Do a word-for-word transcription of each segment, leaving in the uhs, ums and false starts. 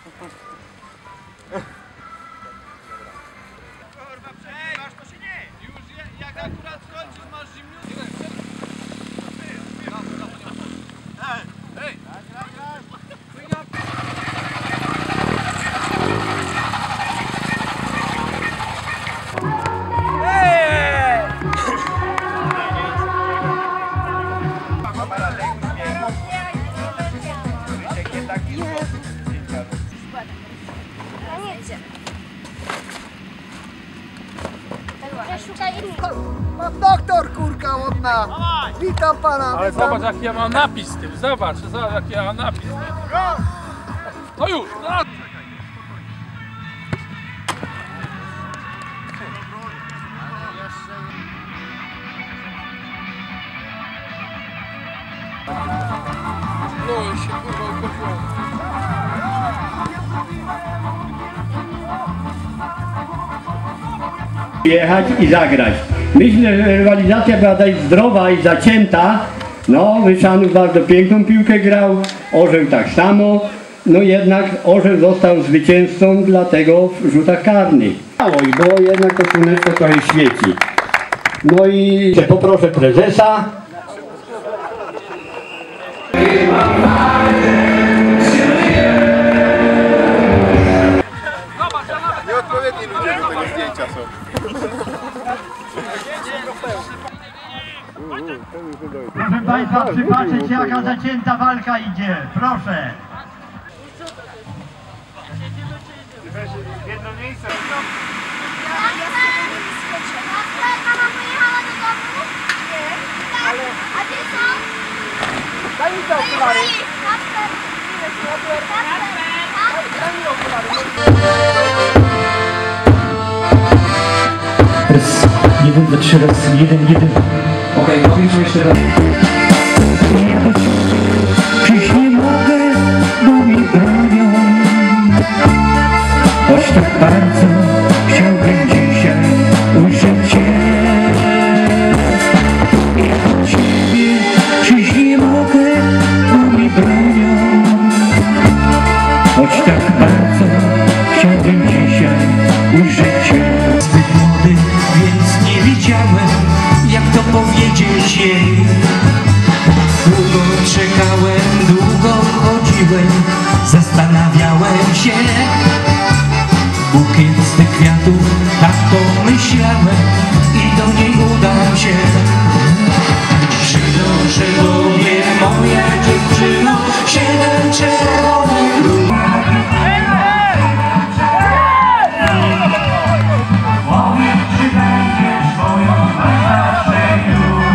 Kurwa, przejdziesz, to się nie! Już jak akurat skończysz, masz zimniutkę. Ej! Ej! Pan doktor, kurka łodna! Witam pana! Ale witam. zobacz jaki ja mam napis z tym, zobacz, zobacz jaki ja mam napis. To już, no. No i się kurwa ukończyło. Jechać i zagrać. Myślę, że rywalizacja była dość zdrowa i zacięta. No, Wyszanów bardzo piękną piłkę grał, Orzeł tak samo. No jednak Orzeł został zwycięzcą, dlatego w rzutach karnych. Bo jednak to słoneczko trochę świeci. No i poproszę prezesa. Nieodpowiedni ludzie do tego zdjęcia są. Proszę Państwa, przypatrzeć się jaka zacięta walka idzie. Proszę. Jedno miejsce. Mama pojechała do domu? Nie. Tak. A gdzie są? Daj mi te okulary! Kasper. Daj mi okulary! Raz, jeden, dwa, trzy, raz, jeden, jeden. Okej, okay, powiedzmy jeszcze raz. Przyjść nie mogę, bo mi bronią. Choć tak bardzo chciałbym dzisiaj ujrzeć Cię. Ja do Ciebie przyjść nie mogę, bo mi bronią. Choć tak bardzo chciałbym dzisiaj ujrzeć Cię. Zbyt młody, więc nie wiedziałem, jak to powiedzieć jej. Długo czekałem, długo chodziłem, zastanawiałem się. Bukiet z tych kwiatów, tak pomyślałem i do niej udam się. Przynoszę Tobie, moja dziewczyno, siedem czerwonych róż. Powiedz, czy będziesz moją na zawsze już.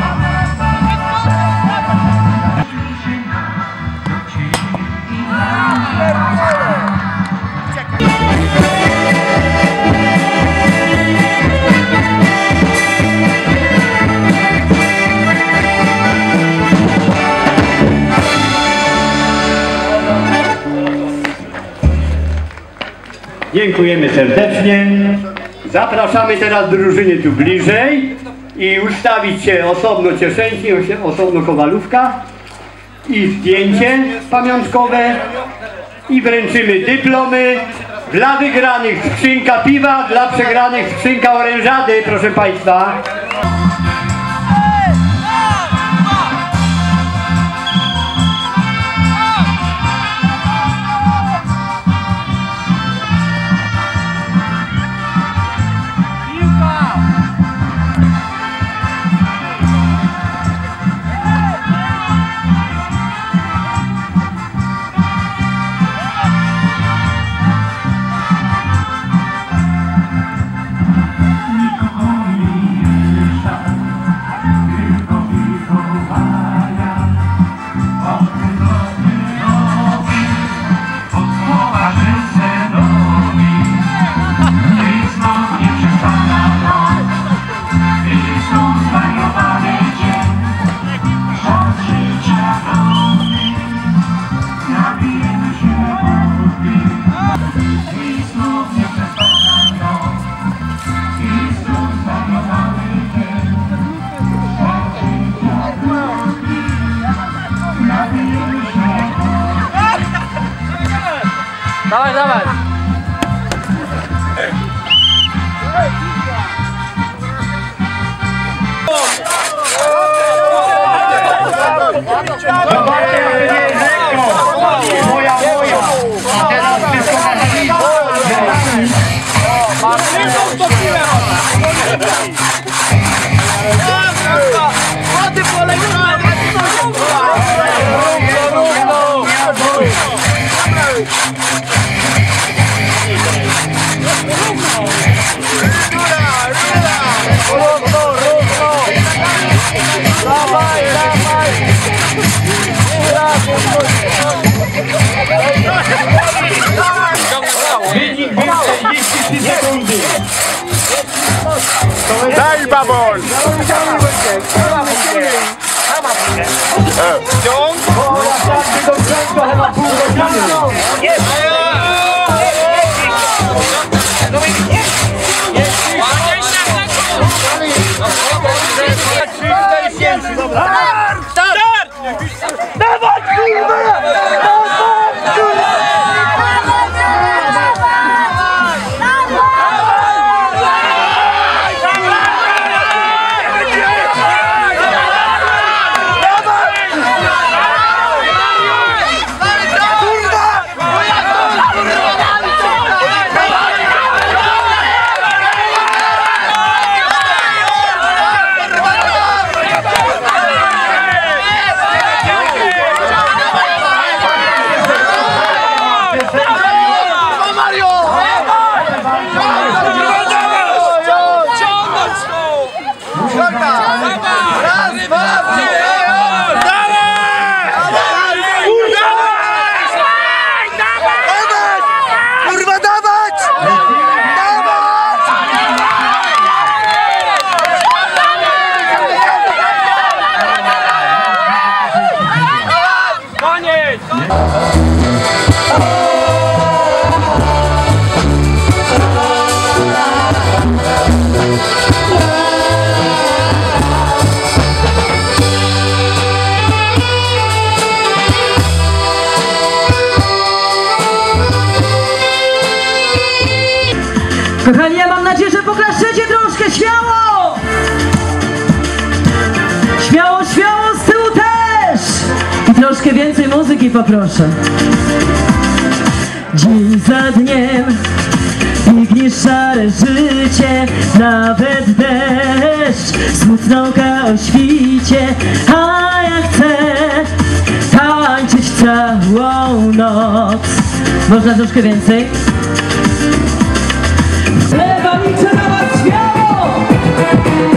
Dziękujemy serdecznie. Zapraszamy teraz drużyny tu bliżej i ustawić się osobno Cieszyński, osobno Kowalówka i zdjęcie pamiątkowe i wręczymy dyplomy. Dla wygranych skrzynka piwa, dla przegranych skrzynka orężady, proszę Państwa. Dawaj, dawaj! Moja, moja! A teraz wszystko na Wody polejone! Dawaj, dawaj! Wynik był czterdzieści trzy sekundy. Daj babol! Ciąg! Do brzegu chyba pół godziny. Dawaj, Kochani, ja mam nadzieję, że poklaszczecie troszkę, śmiało! Śmiało, śmiało, z tyłu też! I troszkę więcej muzyki poproszę. Dzień za dniem biegnie szare życie, nawet deszcz smutnoka o świcie, a ja chcę tańczyć całą noc. Można troszkę więcej? Lewalicie na was śmiało!